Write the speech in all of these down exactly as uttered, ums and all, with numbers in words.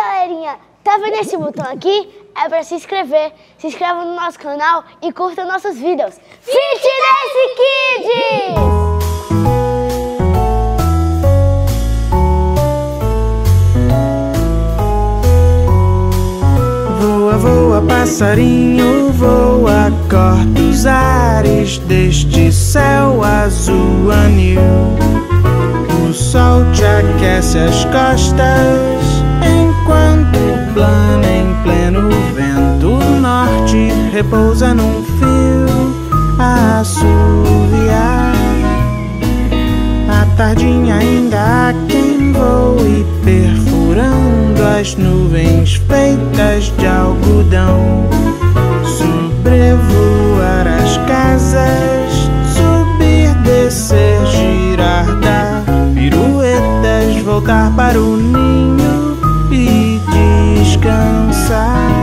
galerinha, tá vendo esse botão aqui? É pra se inscrever. Se inscreva no nosso canal e curta nossos vídeos. Fitness Kids! Voa, voa, passarinho, voa, corta os ares deste céu azul anil. O sol te aquece as costas, enquanto plana em pleno vento norte repousa num fio a assoviar. À tardinha ainda há quem voe perfurando as nuvens feitas de algodão, sobrevoar as casas, subir, descer, girar, dar piruetas, voltar para o ninho e descansar.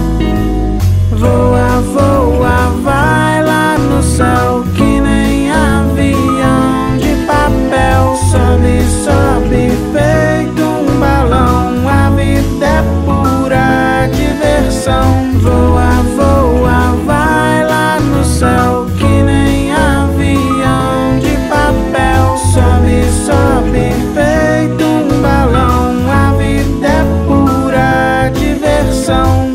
Voa, voa, vai lá no céu que nem avião de papel. Sobe, sobe, feito um balão. A vida é pura diversão. Voa, voa, vai lá no céu que nem avião de papel. Sobe, sobe, feito um balão. A vida é pura diversão.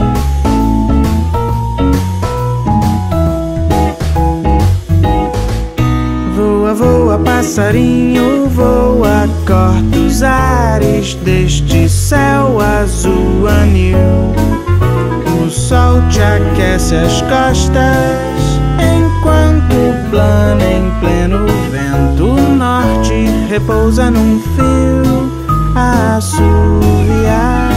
Voa, voa, passarinho, voa, corta os ares deste céu azul anil. O sol te aquece as costas, enquanto plana em pleno vento norte repousa num fio a assoviar.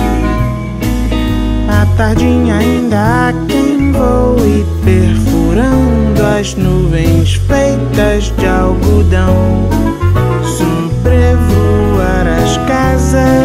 À tardinha ainda há quem voe perfurando as nuvens feitas de algodão, sobrevoar as casas,